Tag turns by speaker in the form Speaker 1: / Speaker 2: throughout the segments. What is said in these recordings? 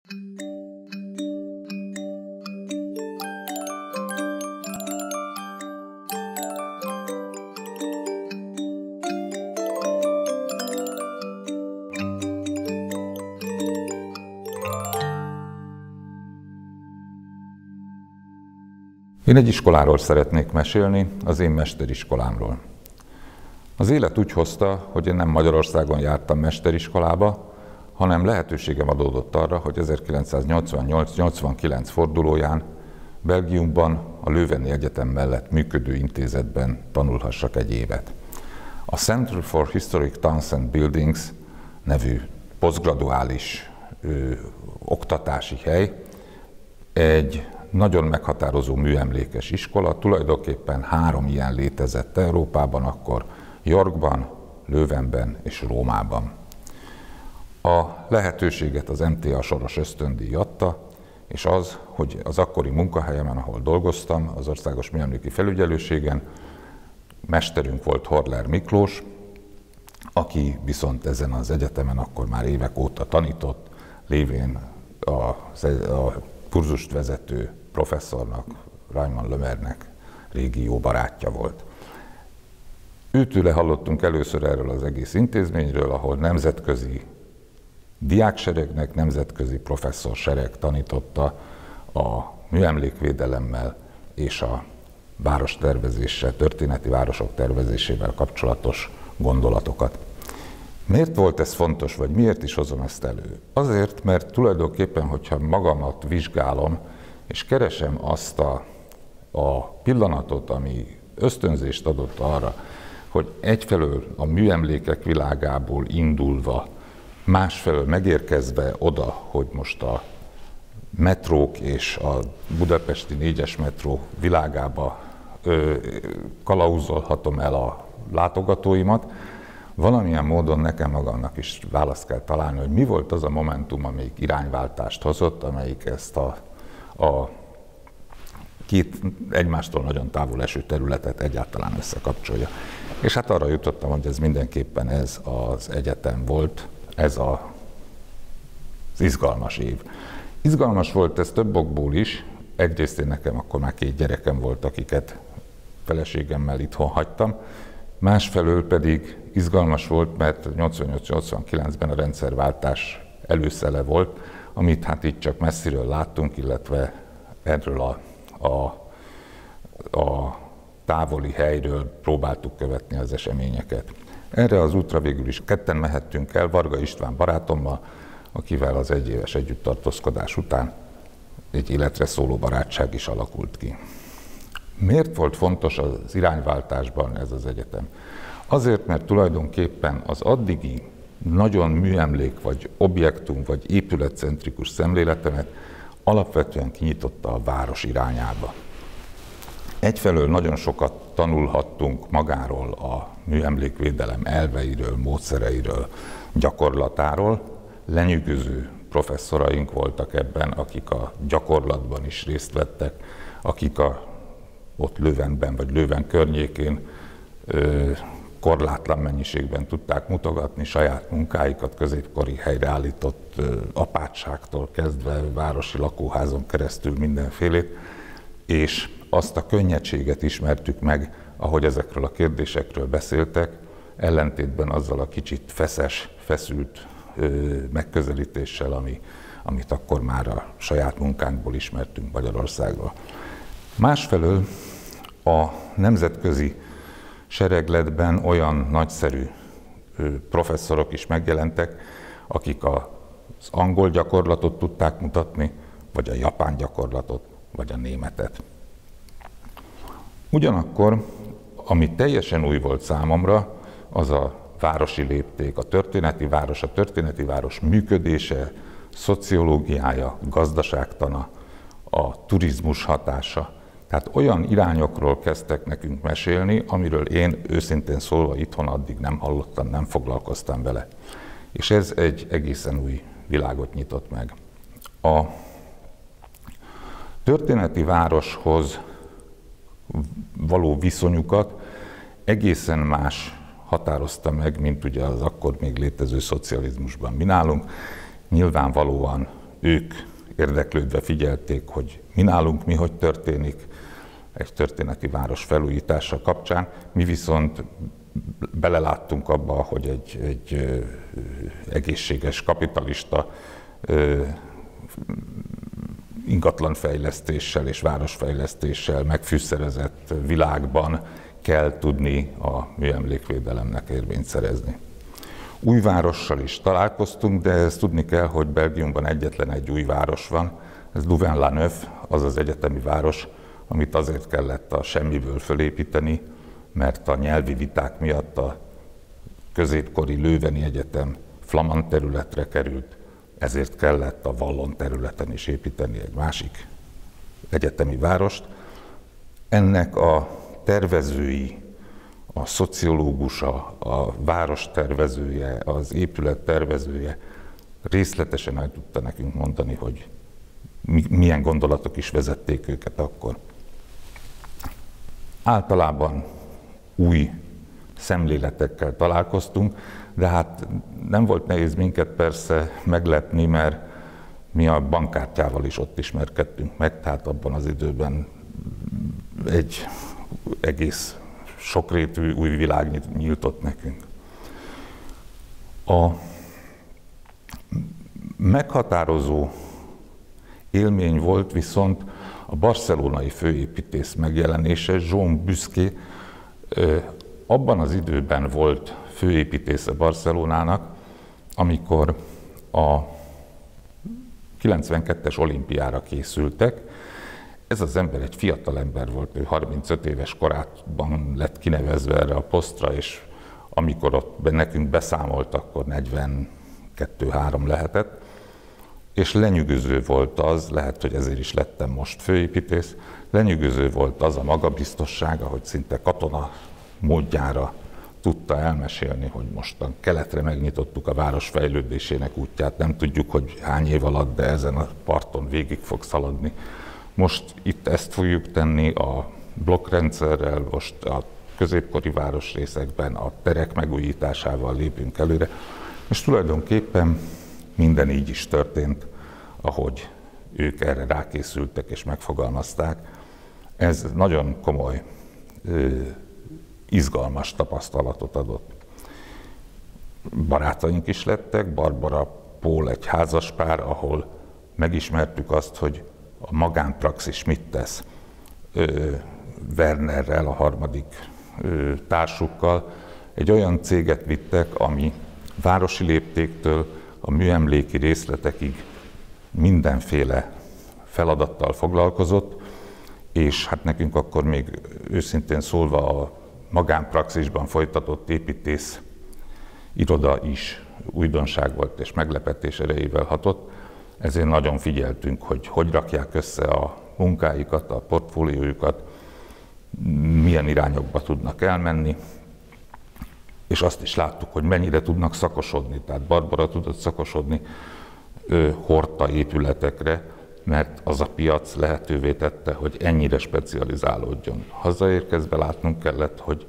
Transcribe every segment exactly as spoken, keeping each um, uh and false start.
Speaker 1: Én egy iskoláról szeretnék mesélni, az én mesteriskolámról. Az élet úgy hozta, hogy én nem Magyarországon jártam mesteriskolába, hanem lehetőségem adódott arra, hogy ezerkilencszáznyolcvannyolc nyolcvankilenc fordulóján Belgiumban a Leuveni Egyetem mellett működő intézetben tanulhassak egy évet. A Center for Historic Towns and Buildings nevű posztgraduális ö, oktatási hely egy nagyon meghatározó műemlékes iskola, tulajdonképpen három ilyen létezett Európában akkor, Yorkban, Leuvenben és Rómában. A lehetőséget az em té á soros ösztöndíj adta, és az, hogy az akkori munkahelyemen, ahol dolgoztam, az Országos Műemléki Felügyelőségen, mesterünk volt Horler Miklós, aki viszont ezen az egyetemen akkor már évek óta tanított, lévén a, a kurzust vezető professzornak, Raymond Lemernek régi jó barátja volt. Őtőle hallottunk először erről az egész intézményről, ahol nemzetközi diákseregnek, nemzetközi professzorsereg tanította a műemlékvédelemmel és a várostervezéssel, történeti városok tervezésével kapcsolatos gondolatokat. Miért volt ez fontos, vagy miért is hozom ezt elő? Azért, mert tulajdonképpen, hogyha magamat vizsgálom, és keresem azt a, a pillanatot, ami ösztönzést adott arra, hogy egyfelől a műemlékek világából indulva, másfelől megérkezve oda, hogy most a metrók és a budapesti négyes metró világába ö, kalauzolhatom el a látogatóimat, valamilyen módon nekem magamnak is választ kell találni, hogy mi volt az a momentum, amelyik irányváltást hozott, amelyik ezt a, a két egymástól nagyon távol eső területet egyáltalán összekapcsolja. És hát arra jutottam, hogy ez mindenképpen ez az egyetem volt, ez a, az izgalmas év. Izgalmas volt ez több okból is, egyrészt én nekem akkor már két gyerekem volt, akiket feleségemmel itthon hagytam, másfelől pedig izgalmas volt, mert nyolcvannyolc nyolcvankilencben a rendszerváltás előszele volt, amit hát itt csak messziről láttunk, illetve erről a, a, a távoli helyről próbáltuk követni az eseményeket. Erre az útra végül is ketten mehettünk el, Varga István barátommal, akivel az egyéves együttartózkodás után egy életre szóló barátság is alakult ki. Miért volt fontos az irányváltásban ez az egyetem? Azért, mert tulajdonképpen az addigi nagyon műemlék, vagy objektum, vagy épületcentrikus szemléletemet alapvetően kinyitotta a város irányába. Egyfelől nagyon sokat tanulhattunk magáról a műemlékvédelem elveiről, módszereiről, gyakorlatáról. Lenyűgöző professzoraink voltak ebben, akik a gyakorlatban is részt vettek, akik a, ott Leuvenben vagy Leuven környékén ö, korlátlan mennyiségben tudták mutogatni saját munkáikat, középkori helyreállított ö, apátságtól kezdve városi lakóházon keresztül mindenfélét, és azt a könnyedséget ismertük meg, ahogy ezekről a kérdésekről beszéltek, ellentétben azzal a kicsit feszes, feszült ö, megközelítéssel, ami, amit akkor már a saját munkánkból ismertünk Magyarországról. Másfelől a nemzetközi seregletben olyan nagyszerű ö, professzorok is megjelentek, akik az angol gyakorlatot tudták mutatni, vagy a japán gyakorlatot, vagy a németet. Ugyanakkor, ami teljesen új volt számomra, az a városi lépték, a történeti város, a történeti város működése, szociológiája, gazdaságtana, a turizmus hatása. Tehát olyan irányokról kezdtek nekünk mesélni, amiről én őszintén szólva itthon addig nem hallottam, nem foglalkoztam vele. És ez egy egészen új világot nyitott meg. A történeti városhoz való viszonyukat egészen más határozta meg, mint ugye az akkor még létező szocializmusban mi nálunk. Nyilvánvalóan ők érdeklődve figyelték, hogy mi nálunk mi hogy történik egy történeti város felújítása kapcsán. Mi viszont beleláttunk abba, hogy egy, egy egészséges kapitalista ingatlanfejlesztéssel és városfejlesztéssel megfűszerezett világban kell tudni a műemlékvédelemnek érvényt szerezni. Új várossal is találkoztunk, de ezt tudni kell, hogy Belgiumban egyetlen egy új város van, ez Louvain-la-Neuve, az az egyetemi város, amit azért kellett a semmiből fölépíteni, mert a nyelvi viták miatt a középkori Leuveni Egyetem flamand területre került, ezért kellett a Wallon területen is építeni egy másik egyetemi várost. Ennek a tervezői, a szociológusa, a város tervezője, az épület tervezője részletesen el tudta nekünk mondani, hogy milyen gondolatok is vezették őket akkor. Általában új szemléletekkel találkoztunk, de hát nem volt nehéz minket persze meglepni, mert mi a bankkártyával is ott ismerkedtünk meg, tehát abban az időben egy egész sokrétű új világ nyíltott nekünk. A meghatározó élmény volt viszont a barcelonai főépítész megjelenése. Jean Busquet abban az időben volt főépítésze Barcelonának, amikor a kilencvenkettes olimpiára készültek. Ez az ember egy fiatal ember volt, ő harmincöt éves korában lett kinevezve erre a posztra, és amikor ott nekünk beszámolt, akkor negyvenkettő három lehetett, és lenyűgöző volt az, lehet, hogy ezért is lettem most főépítész, lenyűgöző volt az a magabiztossága, hogy szinte katona módjára tudta elmesélni, hogy mostan keletre megnyitottuk a város fejlődésének útját, nem tudjuk, hogy hány év alatt, de ezen a parton végig fog szaladni. Most itt ezt fogjuk tenni a blokkrendszerrel, most a középkori városrészekben a terek megújításával lépünk előre, és tulajdonképpen minden így is történt, ahogy ők erre rákészültek és megfogalmazták. Ez nagyon komoly, izgalmas tapasztalatot adott. Barátaink is lettek, Barbara, Paul egy házaspár, ahol megismertük azt, hogy a magánpraxis mit tesz. Wernerrel, a harmadik társukkal egy olyan céget vittek, ami városi léptéktől a műemléki részletekig mindenféle feladattal foglalkozott, és hát nekünk akkor még őszintén szólva a magánpraxisban folytatott építész iroda is újdonság volt és meglepetés erejével hatott, ezért nagyon figyeltünk, hogy hogy rakják össze a munkáikat, a portfóliójukat, milyen irányokba tudnak elmenni, és azt is láttuk, hogy mennyire tudnak szakosodni. Tehát Barbara tudott szakosodni ő, hordta épületekre, mert az a piac lehetővé tette, hogy ennyire specializálódjon. Hazaérkezve látnunk kellett, hogy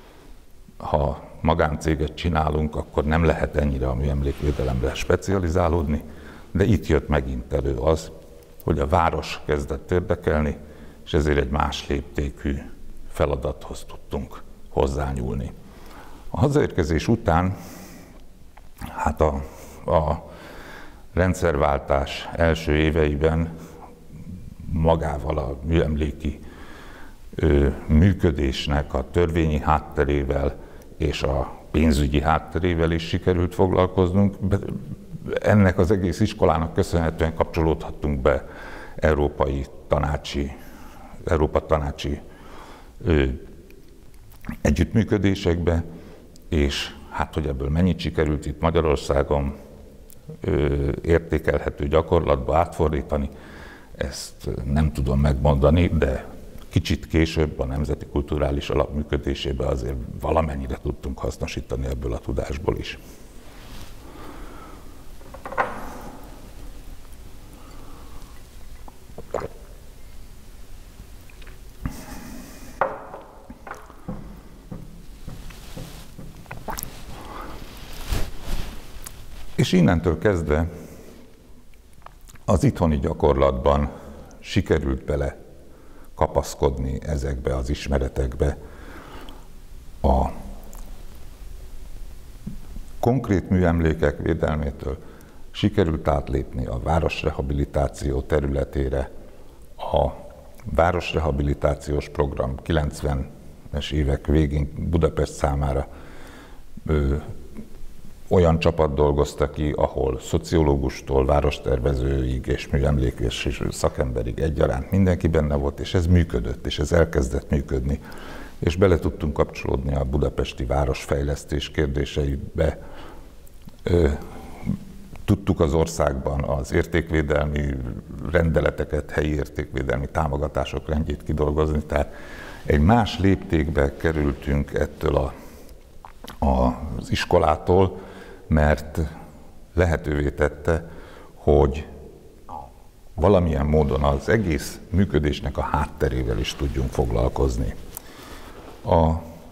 Speaker 1: ha magáncéget csinálunk, akkor nem lehet ennyire a műemlékvédelemre specializálódni, de itt jött megint elő az, hogy a város kezdett érdekelni, és ezért egy más léptékű feladathoz tudtunk hozzányúlni. A hazaérkezés után, hát a, a rendszerváltás első éveiben magával a műemléki ö, működésnek a törvényi hátterével és a pénzügyi hátterével is sikerült foglalkoznunk. Ennek az egész iskolának köszönhetően kapcsolódhattunk be európai tanácsi, Európa tanácsi ö, együttműködésekbe, és hát, hogy ebből mennyit sikerült itt Magyarországon ö, értékelhető gyakorlatba átfordítani, ezt nem tudom megmondani, de kicsit később a Nemzeti Kulturális Alap működésébe azért valamennyire tudtunk hasznosítani ebből a tudásból is. És innentől kezdve Az itthoni gyakorlatban sikerült bele kapaszkodni ezekbe az ismeretekbe. A konkrét műemlékek védelmétől sikerült átlépni a városrehabilitáció területére. A városrehabilitációs program kilencvenes évek végén Budapest számára ö, olyan csapat dolgozta ki, ahol szociológustól, várostervezőig és műemlékes szakemberig egyaránt mindenki benne volt, és ez működött, és ez elkezdett működni. És bele tudtunk kapcsolódni a budapesti városfejlesztés kérdéseibe. Ö, tudtuk az országban az értékvédelmi rendeleteket, helyi értékvédelmi támogatások rendjét kidolgozni, tehát egy más léptékbe kerültünk ettől a, a, az iskolától, mert lehetővé tette, hogy valamilyen módon az egész működésnek a hátterével is tudjunk foglalkozni. A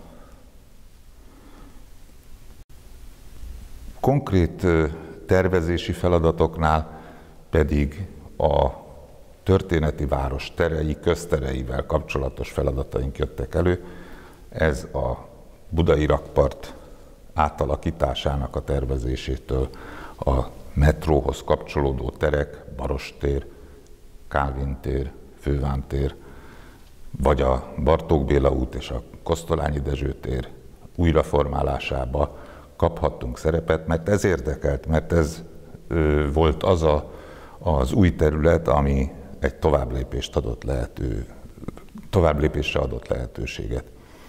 Speaker 1: konkrét tervezési feladatoknál pedig a történeti város terei, köztereivel kapcsolatos feladataink jöttek elő. Ez a budai rakpart átalakításának a tervezésétől a metróhoz kapcsolódó terek, Barostér, Kálvin tér, Fővám tér, vagy a Bartók Béla út és a Kosztolányi Dezső tér újraformálásába kaphattunk szerepet, mert ez érdekelt, mert ez ö, volt az a, az új terület, ami egy továbblépést adott lehető, továbblépésre adott lehetőséget.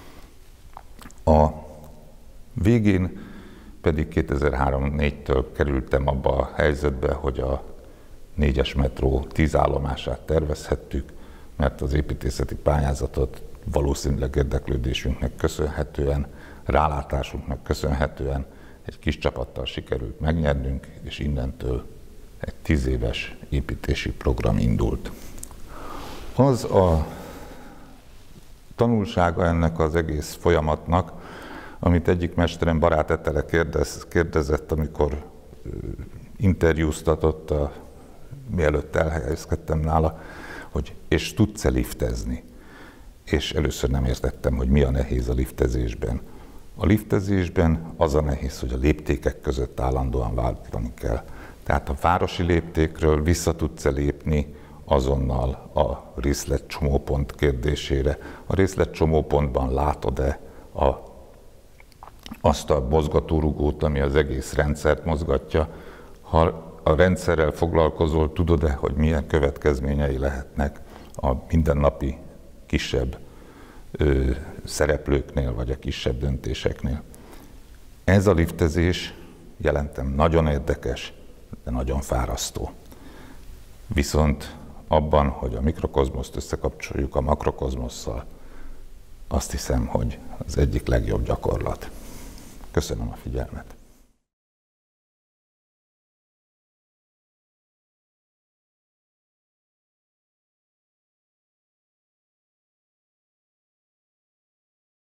Speaker 1: A végén pedig kétezer-három-négytől kerültem abba a helyzetbe, hogy a négyes metró tíz állomását tervezhettük, mert az építészeti pályázatot valószínűleg érdeklődésünknek köszönhetően, rálátásunknak köszönhetően egy kis csapattal sikerült megnyernünk, és innentől egy tíz éves építési program indult. Az a tanulsága ennek az egész folyamatnak, amit egyik mesterem, Barát Etele kérdez, kérdezett, amikor interjúztatott, a, mielőtt elhelyezkedtem nála, hogy és tudsz-e liftezni? És először nem értettem, hogy mi a nehéz a liftezésben. A liftezésben az a nehéz, hogy a léptékek között állandóan váltani kell. Tehát a városi léptékről vissza tudsz-e lépni azonnal a részletcsomópont kérdésére. A részletcsomópontban látod-e a, azt a mozgatórugót, ami az egész rendszert mozgatja. Ha a rendszerrel foglalkozol, tudod-e, hogy milyen következményei lehetnek a mindennapi kisebb ö, szereplőknél, vagy a kisebb döntéseknél. Ez a liftezés, jelentem, nagyon érdekes, de nagyon fárasztó. Viszont abban, hogy a mikrokozmoszt összekapcsoljuk a makrokozmosszal, azt hiszem, hogy az egyik legjobb gyakorlat. Köszönöm a figyelmet.